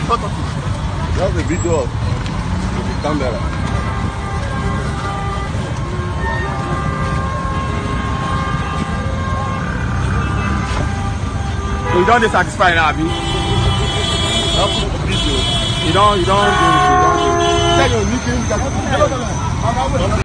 That's the video of the camera. So you don't dissatisfied now, Abi? That's the video. You don't do it. Tell your meeting.